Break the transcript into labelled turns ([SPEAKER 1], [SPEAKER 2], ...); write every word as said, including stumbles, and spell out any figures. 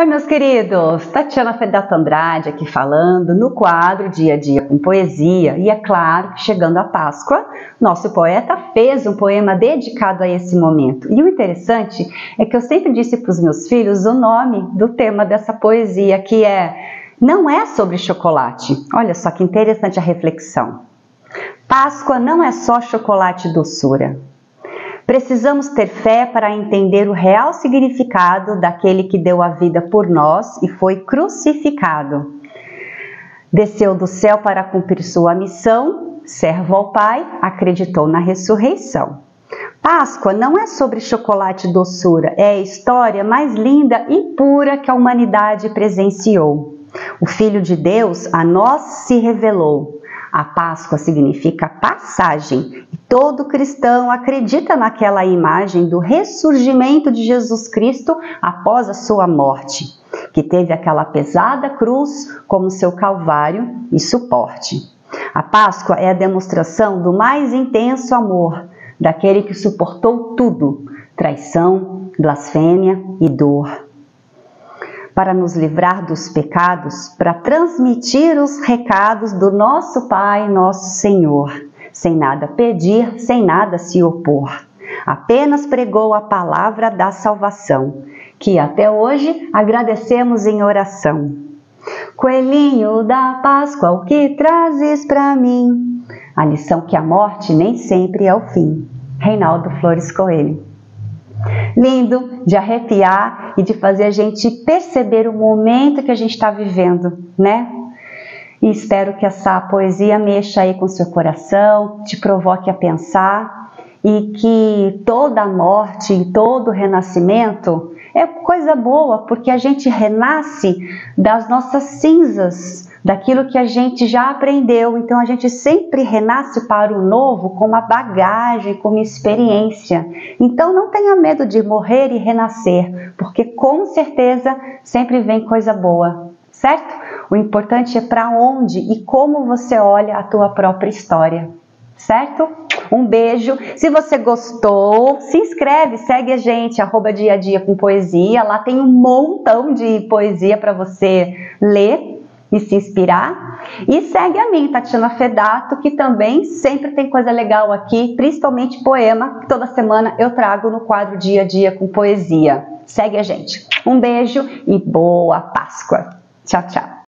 [SPEAKER 1] Oi, meus queridos, Tatiana Fedato Andrade aqui falando no quadro Dia a Dia com Poesia. E é claro que chegando a Páscoa, nosso poeta fez um poema dedicado a esse momento. E o interessante é que eu sempre disse para os meus filhos o nome do tema dessa poesia, que é Não é sobre chocolate. Olha só que interessante a reflexão. Páscoa não é só chocolate e doçura. Precisamos ter fé para entender o real significado daquele que deu a vida por nós e foi crucificado. Desceu do céu para cumprir sua missão, servo ao Pai, acreditou na ressurreição. Páscoa não é sobre chocolate e doçura, é a história mais linda e pura que a humanidade presenciou. O Filho de Deus a nós se revelou. A Páscoa significa passagem e todo cristão acredita naquela imagem do ressurgimento de Jesus Cristo após a sua morte, que teve aquela pesada cruz como seu calvário e suporte. A Páscoa é a demonstração do mais intenso amor, daquele que suportou tudo, traição, blasfêmia e dor, para nos livrar dos pecados, para transmitir os recados do nosso Pai, nosso Senhor, sem nada pedir, sem nada se opor. Apenas pregou a palavra da salvação, que até hoje agradecemos em oração. Coelhinho da Páscoa, o que trazes para mim? A lição que a morte nem sempre é o fim. Reinaldo Flores Coelho. Lindo, de arrepiar e de fazer a gente perceber o momento que a gente está vivendo, né? E espero que essa poesia mexa aí com o seu coração, te provoque a pensar e que toda a morte e todo o renascimento é coisa boa, porque a gente renasce das nossas cinzas, daquilo que a gente já aprendeu. Então a gente sempre renasce para o novo com uma bagagem, com uma experiência. Então não tenha medo de morrer e renascer, porque com certeza sempre vem coisa boa, certo? O importante é para onde e como você olha a tua própria história, certo? Um beijo. Se você gostou, se inscreve, segue a gente, arroba Dia a Dia com Poesia. Lá tem um montão de poesia para você ler e se inspirar. E segue a mim, Tatiana Fedato, que também sempre tem coisa legal aqui, principalmente poema, que toda semana eu trago no quadro Dia a Dia com Poesia. Segue a gente. Um beijo e boa Páscoa. Tchau, tchau.